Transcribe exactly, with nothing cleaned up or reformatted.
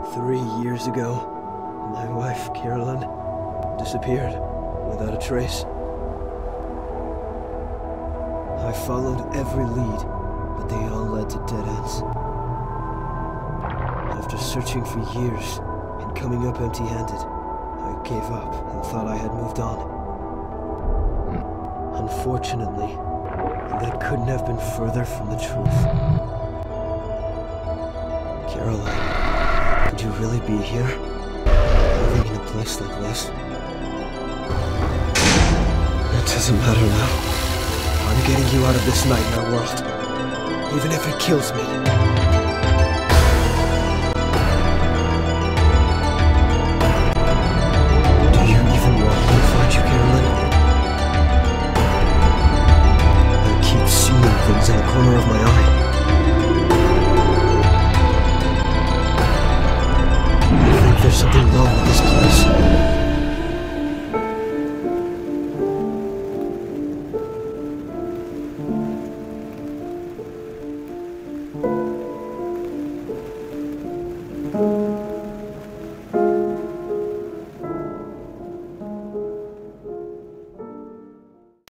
Three years ago, my wife, Carolyn, disappeared without a trace. I followed every lead, but they all led to dead ends. After searching for years and coming up empty-handed, I gave up and thought I had moved on. Unfortunately, that couldn't have been further from the truth. Caroline, could you really be here? Living in a place like this? It doesn't matter now. I'm getting you out of this nightmare world, even if it kills me.